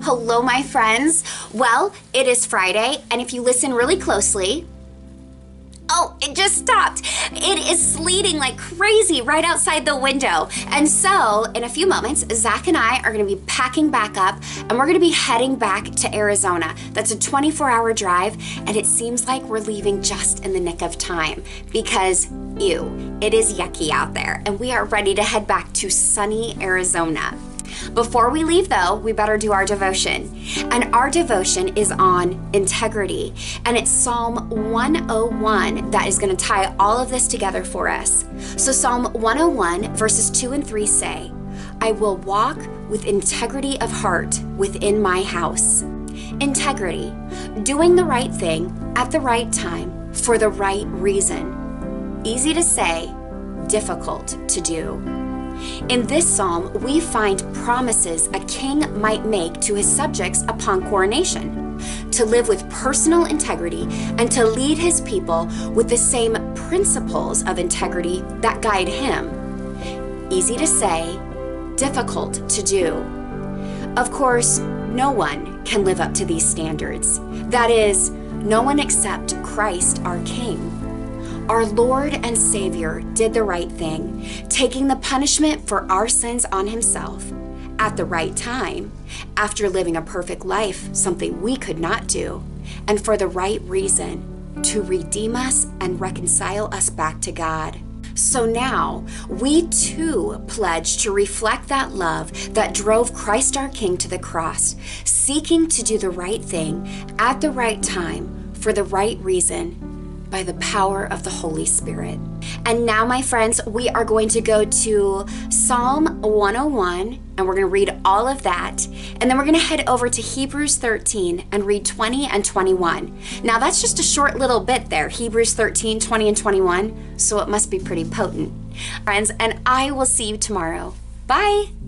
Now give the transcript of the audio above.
Hello, my friends. Well, it is Friday, and if you listen really closely, oh, it just stopped. It is sleeting like crazy right outside the window. And so, in a few moments, Zach and I are gonna be packing back up and we're gonna be heading back to Arizona. That's a 24-hour drive, and it seems like we're leaving just in the nick of time because, ew, it is yucky out there, and we are ready to head back to sunny Arizona. Before we leave though, we better do our devotion. And our devotion is on integrity. And it's Psalm 101 that is going to tie all of this together for us. So Psalm 101 verses 2 and 3 say, I will walk with integrity of heart within my house. Integrity, doing the right thing at the right time for the right reason. Easy to say, difficult to do. In this psalm, we find promises a king might make to his subjects upon coronation, to live with personal integrity and to lead his people with the same principles of integrity that guide him. Easy to say, difficult to do. Of course, no one can live up to these standards. That is, no one except Christ our King. Our Lord and Savior did the right thing, taking the punishment for our sins on himself at the right time, after living a perfect life, something we could not do, and for the right reason, to redeem us and reconcile us back to God. So now, we too pledge to reflect that love that drove Christ our King to the cross, seeking to do the right thing at the right time for the right reason, by the power of the Holy Spirit. And now, my friends, we are going to go to Psalm 101, and we're going to read all of that. And then we're going to head over to Hebrews 13 and read 20 and 21. Now, that's just a short little bit there, Hebrews 13, 20 and 21, so it must be pretty potent. Friends, and I will see you tomorrow. Bye.